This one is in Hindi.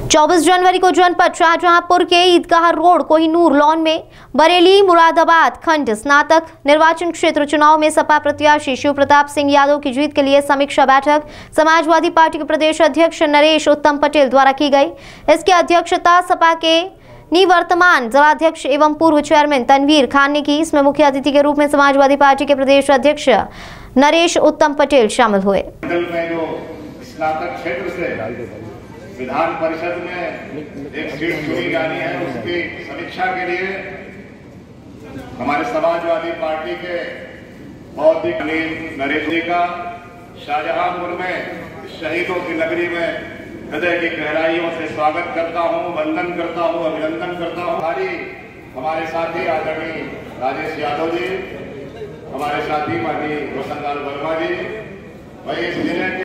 24 जनवरी को जनपद शाहजहांपुर के ईदगाह रोड कोहिनूर लॉन में बरेली मुरादाबाद खंड स्नातक निर्वाचन क्षेत्र चुनाव में सपा प्रत्याशी शिव प्रताप सिंह यादव की जीत के लिए समीक्षा बैठक समाजवादी पार्टी के प्रदेश अध्यक्ष नरेश उत्तम पटेल द्वारा की गई। इसकी अध्यक्षता सपा के निवर्तमान जिलाध्यक्ष एवं पूर्व चेयरमैन तनवीर खान ने की। इसमें मुख्य अतिथि के रूप में समाजवादी पार्टी के प्रदेश अध्यक्ष नरेश उत्तम पटेल शामिल हुए। विधान परिषद में एक सीट चुनी जानी है, उसकी समीक्षा के लिए हमारे समाजवादी पार्टी के बौद्धिक नरेश जी का शाहजहांपुर में शहीदों की नगरी में हृदय की गहराइयों से स्वागत करता हूं, वंदन करता हूं, अभिनंदन करता हूं। हमारे साथी आदरणीय राजेश यादव जी, हमारे साथी माननीय रोशनलाल वर्मा जी, वही इस जिले के